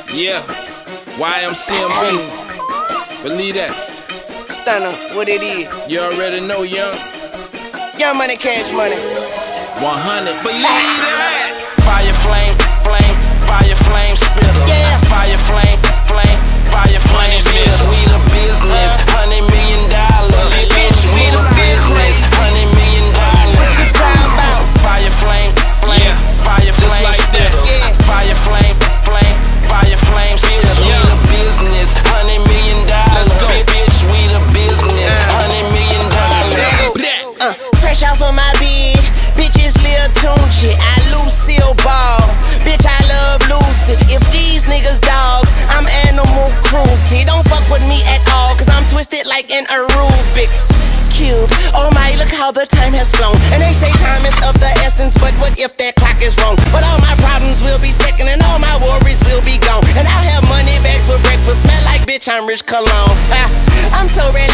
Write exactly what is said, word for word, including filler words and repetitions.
Yeah, Y M C M B. Believe that. Stunner, what it is. You already know, young. Young money, cash money. one hundred. Believe that. Fire flame, flame, fire flame spitter. Yeah. Fire flame, flame, fire flame spitter. We the business, hundred million dollars. Bitch, we the business, hundred million dollars. What you talking about? Fire flame, flame, fire flame like spitter. Yeah. Fire flame, flame, fire flame spitter. We the business, hundred million dollars. Bitch, we the business, hundred million dollars. Uh, fresh off of my bed, bitches Lil Tunechi, I Lucille Ball. Bitch, I love Lucy. If these niggas dogs, I'm animal cruelty. Don't fuck with me at all, cause I'm twisted like an Rubik's Cube. Oh my, look how the time has flown. And they say time is of the essence, but what if that clock is wrong? But all my problems will be second, and all my worries will be gone. And I'll have money bags for breakfast, smell like bitch, I'm Rich Cologne. Ah, I'm so ready.